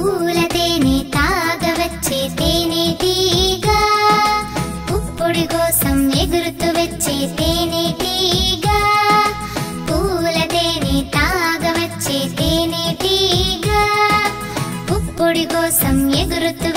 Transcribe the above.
పూల తేనె తాగవచ్చే తేనెటీగా, పుప్పొడి కోసం ఎగురుతూ వచ్చే తేనెటీగా, పూల తేనె తాగవచ్చే తేనెటీగా, పుప్పొడి కోసం ఎగురుతూ